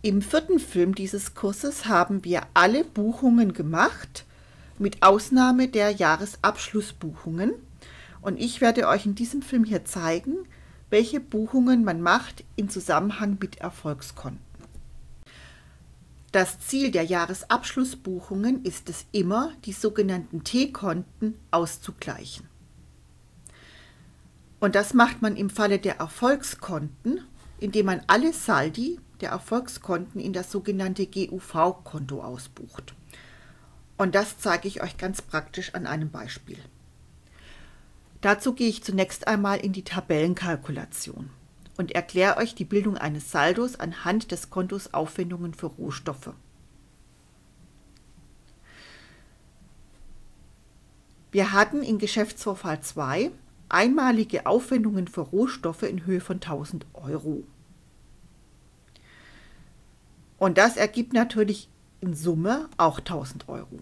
Im vierten Film dieses Kurses haben wir alle Buchungen gemacht, mit Ausnahme der Jahresabschlussbuchungen. Und ich werde euch in diesem Film hier zeigen, welche Buchungen man macht in Zusammenhang mit Erfolgskonten. Das Ziel der Jahresabschlussbuchungen ist es immer, die sogenannten T-Konten auszugleichen. Und das macht man im Falle der Erfolgskonten, indem man alle Saldi der Erfolgskonten in das sogenannte GUV-Konto ausbucht. Und das zeige ich euch ganz praktisch an einem Beispiel. Dazu gehe ich zunächst einmal in die Tabellenkalkulation und erkläre euch die Bildung eines Saldos anhand des Kontos Aufwendungen für Rohstoffe. Wir hatten in Geschäftsvorfall 2 einmalige Aufwendungen für Rohstoffe in Höhe von 1000 Euro. Und das ergibt natürlich in Summe auch 1000 Euro.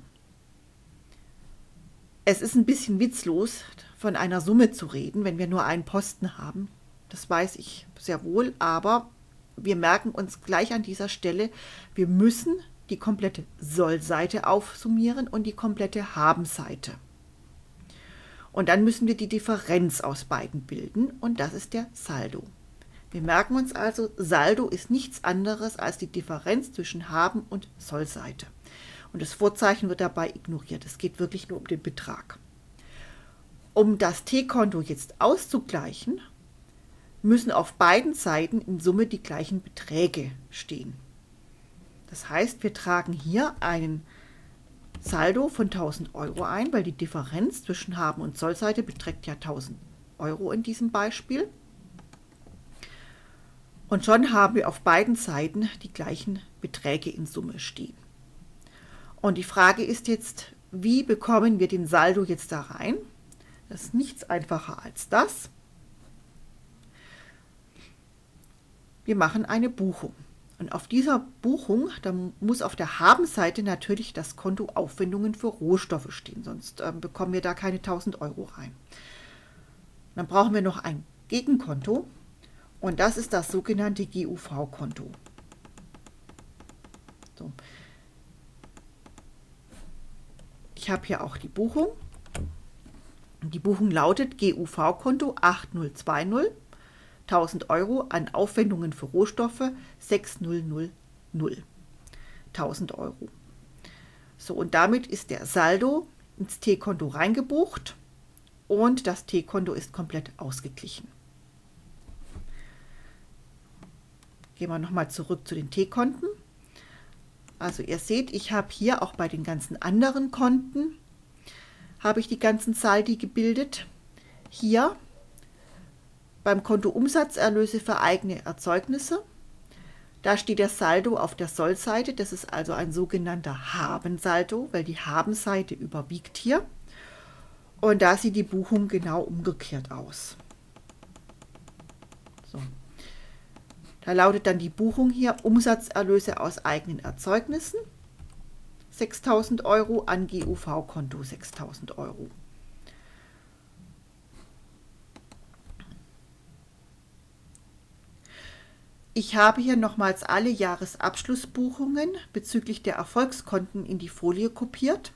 Es ist ein bisschen witzlos, von einer Summe zu reden, wenn wir nur einen Posten haben. Das weiß ich sehr wohl, aber wir merken uns gleich an dieser Stelle, wir müssen die komplette Soll-Seite aufsummieren und die komplette Haben-Seite. Und dann müssen wir die Differenz aus beiden bilden und das ist der Saldo. Wir merken uns also, Saldo ist nichts anderes als die Differenz zwischen Haben- und Soll-Seite. Und das Vorzeichen wird dabei ignoriert. Es geht wirklich nur um den Betrag. Um das T-Konto jetzt auszugleichen, müssen auf beiden Seiten in Summe die gleichen Beträge stehen. Das heißt, wir tragen hier einen Saldo von 1000 Euro ein, weil die Differenz zwischen Haben- und Soll-Seite beträgt ja 1000 Euro in diesem Beispiel. Und schon haben wir auf beiden Seiten die gleichen Beträge in Summe stehen. Und die Frage ist jetzt, wie bekommen wir den Saldo jetzt da rein? Das ist nichts einfacher als das. Wir machen eine Buchung. Und auf dieser Buchung, da muss auf der Haben-Seite natürlich das Konto Aufwendungen für Rohstoffe stehen, sonst bekommen wir da keine 1000 Euro rein. Dann brauchen wir noch ein Gegenkonto. Und das ist das sogenannte GUV-Konto. So. Ich habe hier auch die Buchung. Die Buchung lautet GUV-Konto 8020, 1000 Euro an Aufwendungen für Rohstoffe 6000, 1000 Euro. So, und damit ist der Saldo ins T-Konto reingebucht und das T-Konto ist komplett ausgeglichen. Gehen wir nochmal zurück zu den T-Konten. Also ihr seht, ich habe hier auch bei den ganzen anderen Konten, habe ich die ganzen Saldi gebildet. Hier beim Konto Umsatzerlöse für eigene Erzeugnisse, da steht der Saldo auf der Soll-Seite, das ist also ein sogenannter Haben-Saldo, weil die Haben-Seite überwiegt hier. Und da sieht die Buchung genau umgekehrt aus. So. Da lautet dann die Buchung hier Umsatzerlöse aus eigenen Erzeugnissen 6000 Euro an GUV-Konto 6000 Euro. Ich habe hier nochmals alle Jahresabschlussbuchungen bezüglich der Erfolgskonten in die Folie kopiert.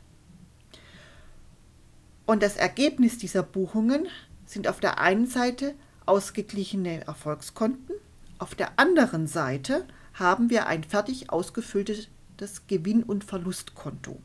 Und das Ergebnis dieser Buchungen sind auf der einen Seite ausgeglichene Erfolgskonten. Auf der anderen Seite haben wir ein fertig ausgefülltes Gewinn- und Verlustkonto.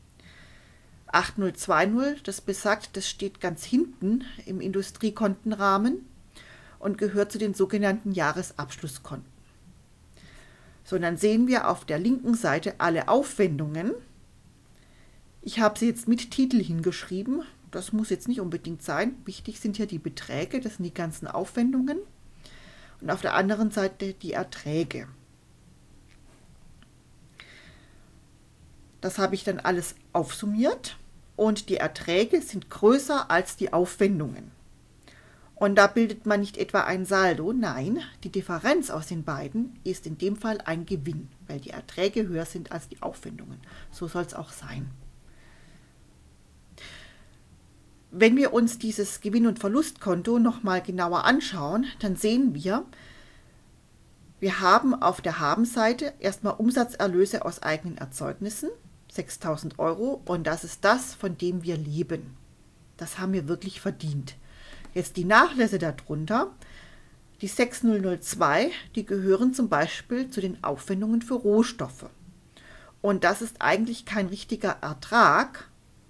8020, das besagt, das steht ganz hinten im Industriekontenrahmen und gehört zu den sogenannten Jahresabschlusskonten. So, und dann sehen wir auf der linken Seite alle Aufwendungen. Ich habe sie jetzt mit Titel hingeschrieben. Das muss jetzt nicht unbedingt sein. Wichtig sind hier die Beträge, das sind die ganzen Aufwendungen. Und auf der anderen Seite die Erträge. Das habe ich dann alles aufsummiert und die Erträge sind größer als die Aufwendungen. Und da bildet man nicht etwa ein Saldo, nein, die Differenz aus den beiden ist in dem Fall ein Gewinn, weil die Erträge höher sind als die Aufwendungen. So soll es auch sein. Wenn wir uns dieses Gewinn- und Verlustkonto nochmal genauer anschauen, dann sehen wir, Wir haben auf der Habenseite erstmal Umsatzerlöse aus eigenen Erzeugnissen, 6.000 Euro, und das ist das, von dem wir leben. Das haben wir wirklich verdient. Jetzt die Nachlässe darunter, die 6002, die gehören zum Beispiel zu den Aufwendungen für Rohstoffe. Und das ist eigentlich kein richtiger Ertrag.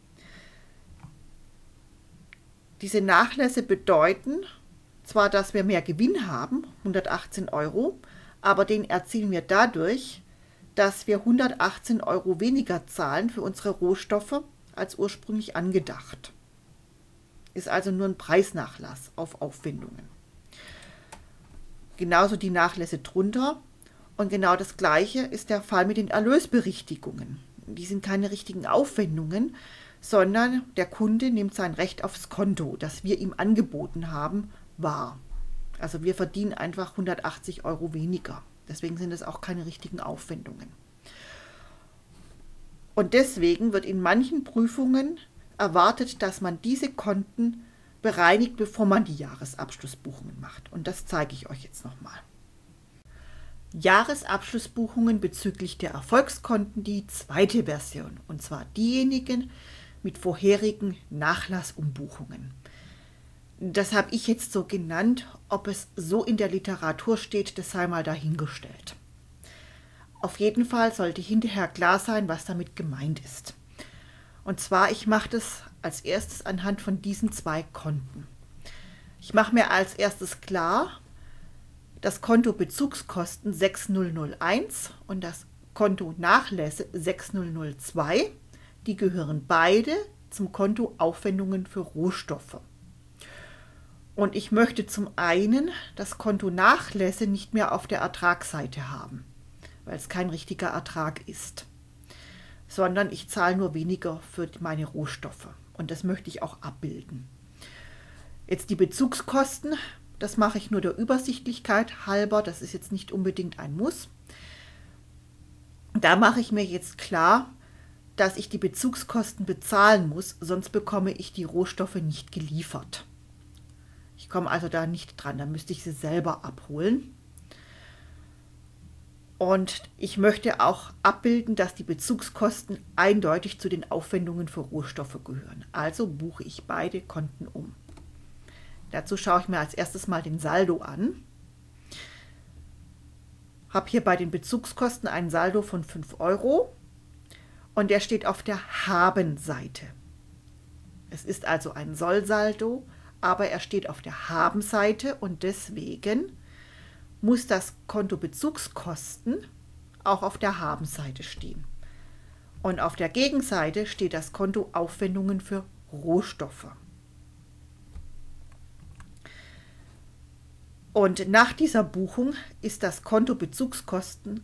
Diese Nachlässe bedeuten zwar, dass wir mehr Gewinn haben, 118 Euro, aber den erzielen wir dadurch, dass wir 118 Euro weniger zahlen für unsere Rohstoffe als ursprünglich angedacht. Ist also nur ein Preisnachlass auf Aufwendungen. Genauso die Nachlässe drunter. Und genau das Gleiche ist der Fall mit den Erlösberichtigungen. Die sind keine richtigen Aufwendungen, sondern der Kunde nimmt sein Recht aufs Konto, das wir ihm angeboten haben, wahr. Also wir verdienen einfach 180 Euro weniger. Deswegen sind es auch keine richtigen Aufwendungen. Und deswegen wird in manchen Prüfungen erwartet, dass man diese Konten bereinigt, bevor man die Jahresabschlussbuchungen macht. Und das zeige ich euch jetzt nochmal. Jahresabschlussbuchungen bezüglich der Erfolgskonten, die zweite Version, und zwar diejenigen mit vorherigen Nachlassumbuchungen. Das habe ich jetzt so genannt. Ob es so in der Literatur steht, das sei mal dahingestellt. Auf jeden Fall sollte hinterher klar sein, was damit gemeint ist. Und zwar, ich mache das als erstes anhand von diesen zwei Konten. Ich mache mir als erstes klar, das Konto Bezugskosten 6001 und das Konto Nachlässe 6002, die gehören beide zum Konto Aufwendungen für Rohstoffe. Und ich möchte zum einen das Konto Nachlässe nicht mehr auf der Ertragsseite haben, weil es kein richtiger Ertrag ist, sondern ich zahle nur weniger für meine Rohstoffe. Und das möchte ich auch abbilden. Jetzt die Bezugskosten, das mache ich nur der Übersichtlichkeit halber, das ist jetzt nicht unbedingt ein Muss. Da mache ich mir jetzt klar, dass ich die Bezugskosten bezahlen muss, sonst bekomme ich die Rohstoffe nicht geliefert. Ich komme also da nicht dran, da müsste ich sie selber abholen. Und ich möchte auch abbilden, dass die Bezugskosten eindeutig zu den Aufwendungen für Rohstoffe gehören. Also buche ich beide Konten um. Dazu schaue ich mir als erstes mal den Saldo an. Habe hier bei den Bezugskosten einen Saldo von 5 Euro und der steht auf der Habenseite. Es ist also ein Sollsaldo, aber er steht auf der Habenseite und deswegen muss das Konto Bezugskosten auch auf der Habenseite stehen. Und auf der Gegenseite steht das Konto Aufwendungen für Rohstoffe. Und nach dieser Buchung ist das Konto Bezugskosten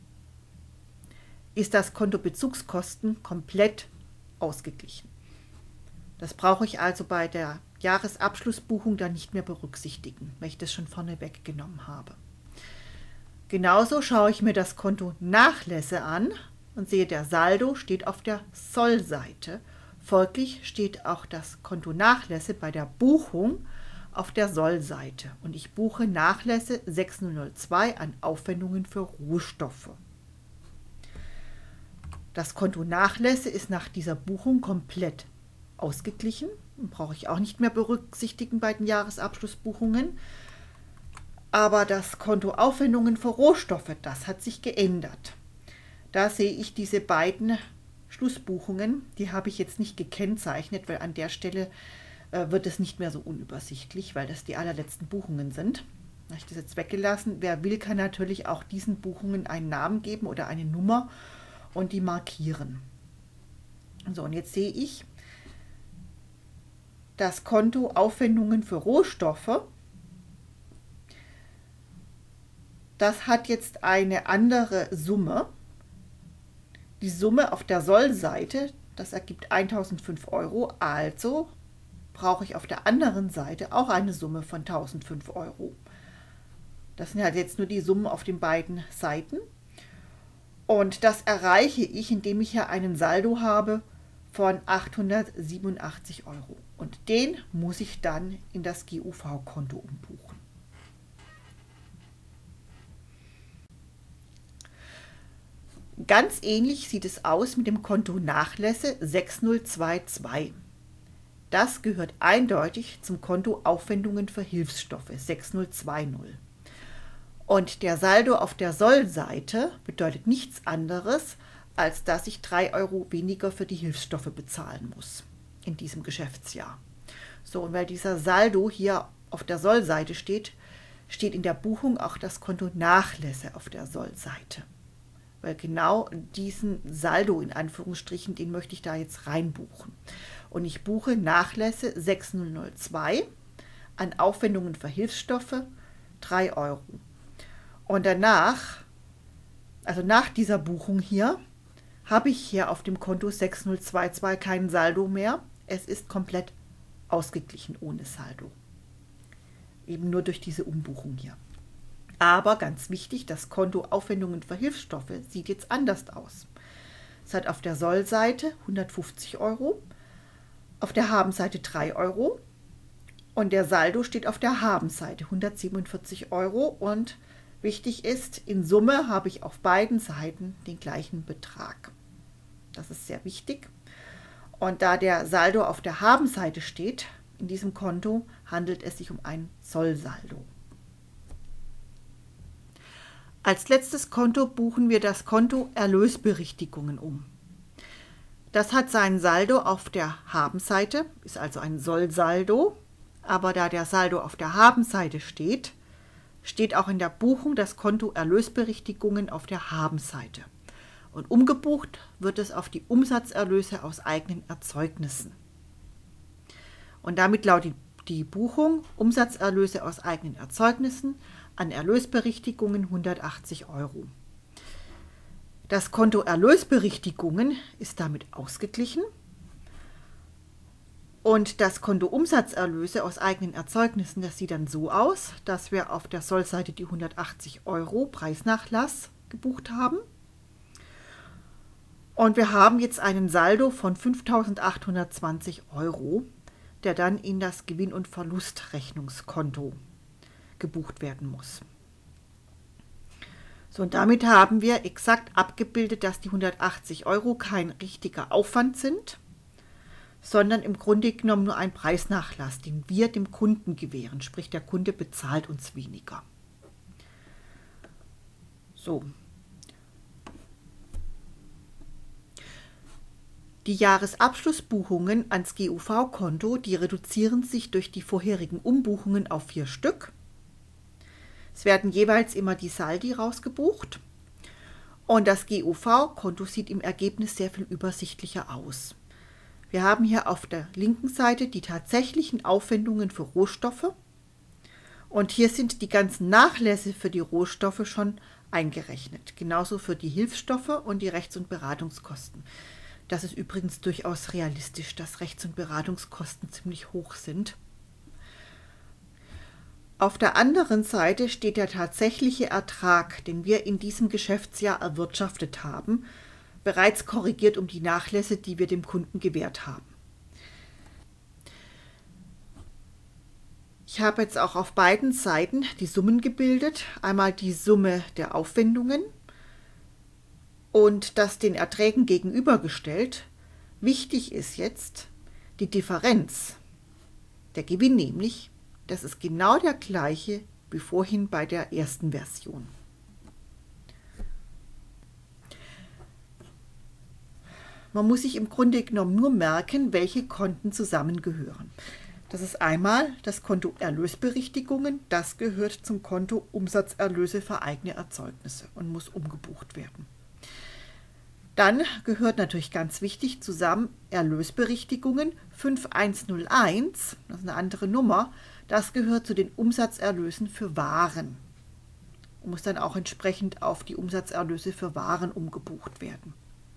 komplett ausgeglichen. Das brauche ich also bei der Jahresabschlussbuchung dann nicht mehr berücksichtigen, weil ich das schon vorneweg genommen habe. Genauso schaue ich mir das Konto Nachlässe an und sehe, der Saldo steht auf der Sollseite. Folglich steht auch das Konto Nachlässe bei der Buchung auf der Sollseite und ich buche Nachlässe 6002 an Aufwendungen für Rohstoffe. Das Konto Nachlässe ist nach dieser Buchung komplett ausgeglichen, brauche ich auch nicht mehr berücksichtigen bei den Jahresabschlussbuchungen. Aber das Konto Aufwendungen für Rohstoffe, das hat sich geändert. Da sehe ich diese beiden Schlussbuchungen, die habe ich jetzt nicht gekennzeichnet, weil an der Stelle wird es nicht mehr so unübersichtlich, weil das die allerletzten Buchungen sind. Da habe ich das jetzt weggelassen. Wer will, kann natürlich auch diesen Buchungen einen Namen geben oder eine Nummer und die markieren. So, und jetzt sehe ich das Konto Aufwendungen für Rohstoffe. Das hat jetzt eine andere Summe. Die Summe auf der Sollseite, das ergibt 1005 Euro, also brauche ich auf der anderen Seite auch eine Summe von 1005 Euro. Das sind halt jetzt nur die Summen auf den beiden Seiten. Und das erreiche ich, indem ich hier einen Saldo habe von 887 Euro. Und den muss ich dann in das GUV-Konto umbuchen. Ganz ähnlich sieht es aus mit dem Konto Nachlässe 6022. Das gehört eindeutig zum Konto Aufwendungen für Hilfsstoffe 6020. Und der Saldo auf der Soll-Seite bedeutet nichts anderes, als dass ich 3 Euro weniger für die Hilfsstoffe bezahlen muss in diesem Geschäftsjahr. So, und weil dieser Saldo hier auf der Soll-Seite steht, steht in der Buchung auch das Konto Nachlässe auf der Soll-Seite. Weil genau diesen Saldo in Anführungsstrichen, den möchte ich da jetzt reinbuchen. Und ich buche Nachlässe 6002 an Aufwendungen für Hilfsstoffe 3 Euro. Und danach, also nach dieser Buchung hier, habe ich hier auf dem Konto 6022 keinen Saldo mehr. Es ist komplett ausgeglichen ohne Saldo. Eben nur durch diese Umbuchung hier. Aber ganz wichtig, das Konto Aufwendungen für Hilfsstoffe sieht jetzt anders aus. Es hat auf der Soll-Seite 150 Euro, auf der Haben-Seite 3 Euro und der Saldo steht auf der Haben-Seite 147 Euro. Und wichtig ist, in Summe habe ich auf beiden Seiten den gleichen Betrag. Das ist sehr wichtig. Und da der Saldo auf der Haben-Seite steht, in diesem Konto handelt es sich um ein Soll-Saldo. Als letztes Konto buchen wir das Konto Erlösberichtigungen um. Das hat seinen Saldo auf der Haben-Seite, ist also ein Soll-Saldo, aber da der Saldo auf der Haben-Seite steht, steht auch in der Buchung das Konto Erlösberichtigungen auf der Haben-Seite. Und umgebucht wird es auf die Umsatzerlöse aus eigenen Erzeugnissen. Und damit lautet die Buchung Umsatzerlöse aus eigenen Erzeugnissen an Erlösberichtigungen 180 Euro. Das Konto Erlösberichtigungen ist damit ausgeglichen und das Konto Umsatzerlöse aus eigenen Erzeugnissen, das sieht dann so aus, dass wir auf der Soll-Seite die 180 Euro Preisnachlass gebucht haben. Und wir haben jetzt einen Saldo von 5.820 Euro, der dann in das Gewinn- und Verlustrechnungskonto gebucht werden muss. So, und damit haben wir exakt abgebildet, dass die 180 Euro kein richtiger Aufwand sind, sondern im Grunde genommen nur ein Preisnachlass, den wir dem Kunden gewähren, sprich der Kunde bezahlt uns weniger. So. Die Jahresabschlussbuchungen ans GUV-Konto, die reduzieren sich durch die vorherigen Umbuchungen auf 4 Stück. Es werden jeweils immer die Saldi rausgebucht und das GUV-Konto sieht im Ergebnis sehr viel übersichtlicher aus. Wir haben hier auf der linken Seite die tatsächlichen Aufwendungen für Rohstoffe und hier sind die ganzen Nachlässe für die Rohstoffe schon eingerechnet, genauso für die Hilfsstoffe und die Rechts- und Beratungskosten. Das ist übrigens durchaus realistisch, dass Rechts- und Beratungskosten ziemlich hoch sind. Auf der anderen Seite steht der tatsächliche Ertrag, den wir in diesem Geschäftsjahr erwirtschaftet haben, bereits korrigiert um die Nachlässe, die wir dem Kunden gewährt haben. Ich habe jetzt auch auf beiden Seiten die Summen gebildet. Einmal die Summe der Aufwendungen und das den Erträgen gegenübergestellt. Wichtig ist jetzt die Differenz, der Gewinn nämlich. Das ist genau der gleiche wie vorhin bei der ersten Version. Man muss sich im Grunde genommen nur merken, welche Konten zusammengehören. Das ist einmal das Konto Erlösberichtigungen, das gehört zum Konto Umsatzerlöse für eigene Erzeugnisse und muss umgebucht werden. Dann gehört natürlich ganz wichtig zusammen Erlösberichtigungen 5101, das ist eine andere Nummer, das gehört zu den Umsatzerlösen für Waren und muss dann auch entsprechend auf die Umsatzerlöse für Waren umgebucht werden.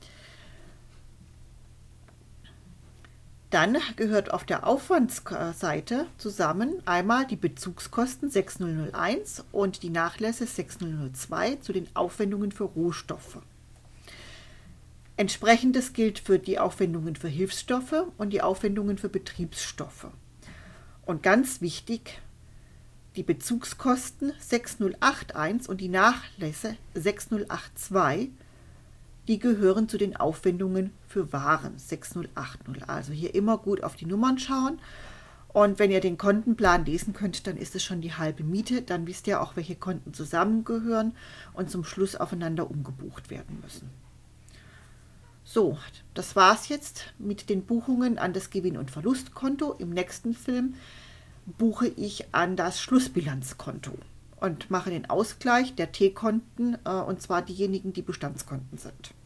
Dann gehört auf der Aufwandsseite zusammen einmal die Bezugskosten 6001 und die Nachlässe 6002 zu den Aufwendungen für Rohstoffe. Entsprechendes gilt für die Aufwendungen für Hilfsstoffe und die Aufwendungen für Betriebsstoffe. Und ganz wichtig, die Bezugskosten 6081 und die Nachlässe 6082 die gehören zu den Aufwendungen für Waren 6080. Also hier immer gut auf die Nummern schauen. Und wenn ihr den Kontenplan lesen könnt, dann ist es schon die halbe Miete. Dann wisst ihr auch, welche Konten zusammengehören und zum Schluss aufeinander umgebucht werden müssen. So, das war's jetzt mit den Buchungen an das Gewinn- und Verlustkonto. Im nächsten Film buche ich an das Schlussbilanzkonto und mache den Ausgleich der T-Konten, und zwar diejenigen, die Bestandskonten sind.